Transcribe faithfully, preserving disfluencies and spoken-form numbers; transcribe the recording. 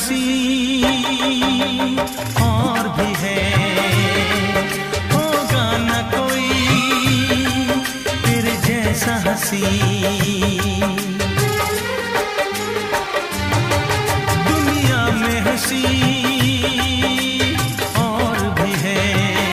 हंसी और भी है, होगा न कोई तेरे जैसा हंसी।